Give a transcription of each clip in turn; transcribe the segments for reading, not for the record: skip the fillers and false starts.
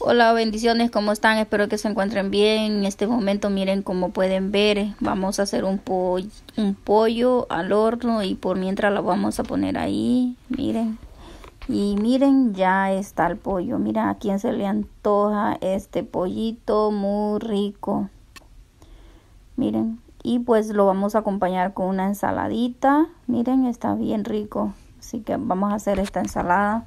Hola, bendiciones, ¿cómo están? Espero que se encuentren bien. En este momento, miren, como pueden ver, vamos a hacer un pollo al horno y por mientras lo vamos a poner ahí, miren. Y miren, ya está el pollo. Miren, a quién se le antoja este pollito muy rico. Miren, y pues lo vamos a acompañar con una ensaladita. Miren, está bien rico. Así que vamos a hacer esta ensalada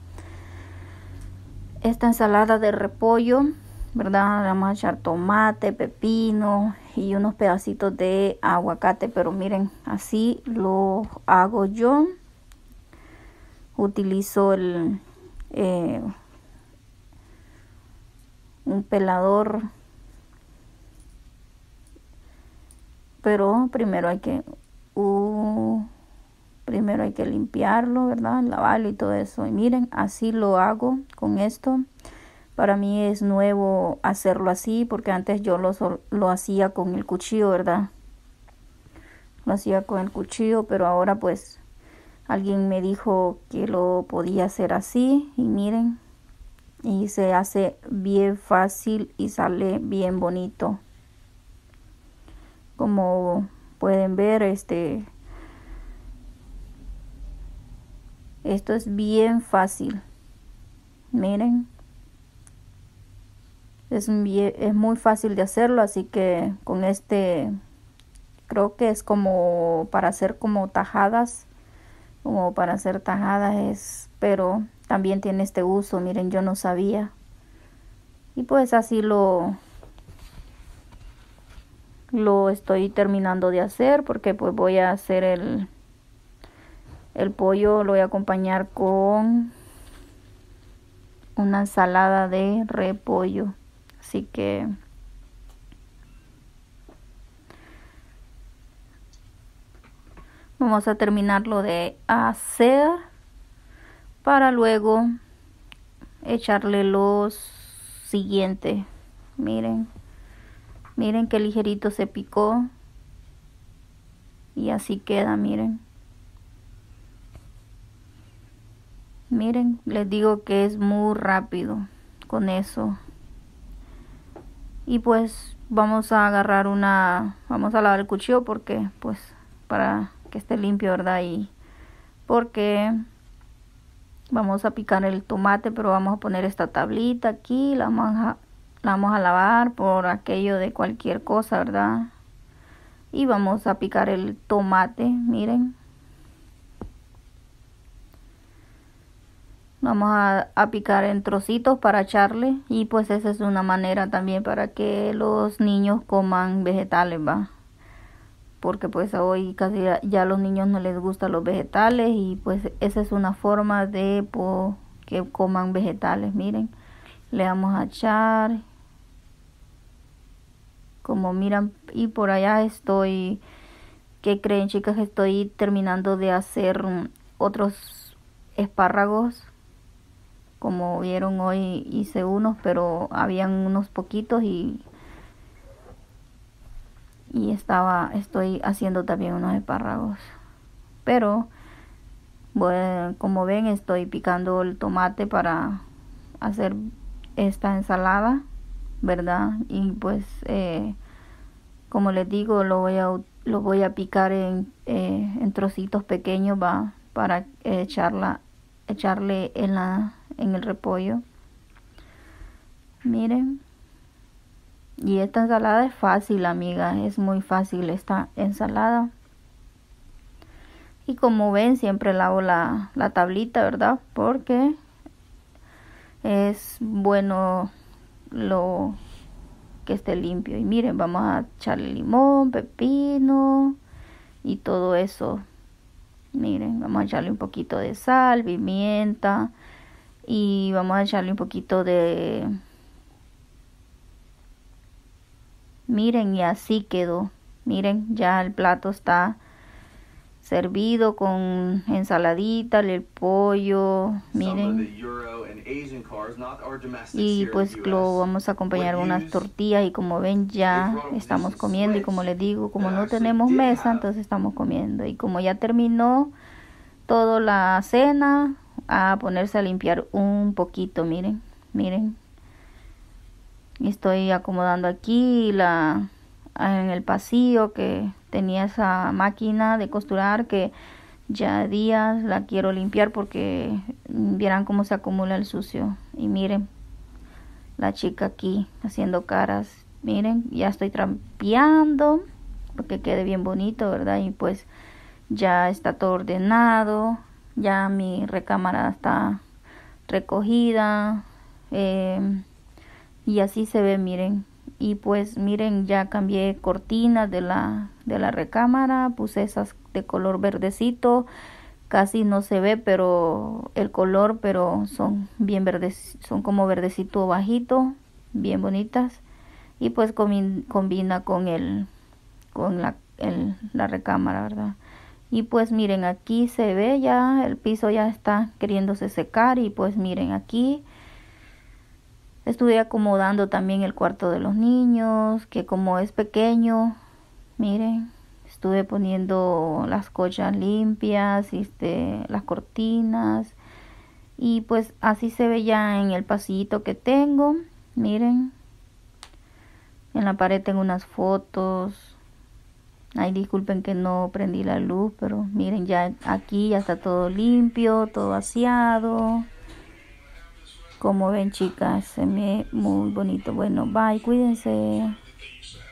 de repollo, ¿verdad? Le vamos a echar tomate, pepino y unos pedacitos de aguacate, pero miren, así lo hago yo. Utilizo un pelador, pero primero hay que limpiarlo, ¿verdad? Lavarlo y todo eso. Y miren, así lo hago con esto. Para mí es nuevo hacerlo así, porque antes yo lo hacía con el cuchillo, ¿verdad? Lo hacía con el cuchillo, pero ahora pues alguien me dijo que lo podía hacer así. Y miren, y se hace bien fácil y sale bien bonito. Como pueden ver, esto es bien fácil. Miren. Es muy fácil de hacerlo, así que con creo que es como para hacer tajadas, pero también tiene este uso. Miren, yo no sabía. Y pues así lo estoy terminando de hacer, porque pues voy a hacer el pollo, lo voy a acompañar con una ensalada de repollo. Así que vamos a terminarlo de hacer para luego echarle los siguientes. Miren qué ligerito se picó. Y así queda, miren. Miren, les digo que es muy rápido con eso. Y pues vamos a lavar el cuchillo porque pues para que esté limpio, ¿verdad? Y porque vamos a picar el tomate, pero vamos a poner esta tablita aquí, la vamos a lavar por aquello de cualquier cosa, ¿verdad? Y vamos a picar el tomate, miren. Vamos a picar en trocitos para echarle, y pues esa es una manera también para que los niños coman vegetales, ¿va? Porque pues hoy casi ya a los niños no les gustan los vegetales, y pues esa es una forma de que coman vegetales. Miren, le vamos a echar, como miran, y por allá estoy, ¿qué creen, chicas? Estoy terminando de hacer otros espárragos. Como vieron, hoy hice unos, pero habían unos poquitos y estoy haciendo también unos espárragos. Pero bueno, como ven, estoy picando el tomate para hacer esta ensalada, ¿verdad? Y pues como les digo, lo voy a picar en trocitos pequeños, va, para echarle en el repollo. Miren. Y esta ensalada es fácil, amiga, es muy fácil esta ensalada. Y como ven, siempre lavo la tablita, ¿verdad? Porque es bueno lo que esté limpio. Y miren, vamos a echarle limón, pepino y todo eso. Miren, vamos a echarle un poquito de sal, pimienta, y vamos a echarle un poquito de... Miren, y así quedó. Miren, ya el plato está servido con ensaladita, el pollo, miren. Y pues lo vamos a acompañar con unas tortillas, y como ven ya estamos comiendo. Y como les digo, como no tenemos mesa, entonces estamos comiendo. Y como ya terminó toda la cena, a ponerse a limpiar un poquito, miren. Y estoy acomodando aquí en el pasillo que tenía esa máquina de costurar que ya días la quiero limpiar porque vieran cómo se acumula el sucio. Y miren, la chica aquí haciendo caras. Miren, ya estoy trapeando porque quede bien bonito, ¿verdad? Y pues ya está todo ordenado. Ya mi recámara está recogida. Y así se ve, miren. Y pues miren, ya cambié cortinas de la recámara. Puse esas de color verdecito. Casi no se ve, pero el color, pero son bien verdes, son como verdecito bajito, bien bonitas. Y pues combina con la recámara, ¿verdad? Y pues miren, aquí se ve ya, el piso ya está queriéndose secar. Y pues miren, aquí estuve acomodando también el cuarto de los niños, que como es pequeño, miren, estuve poniendo las colchas limpias, las cortinas. Y pues así se ve ya en el pasillito que tengo. Miren, en la pared tengo unas fotos. Ay, disculpen que no prendí la luz, pero miren, ya aquí ya está todo limpio, todo aseado. Como ven, chicas, se ve muy bonito. Bueno, bye, cuídense.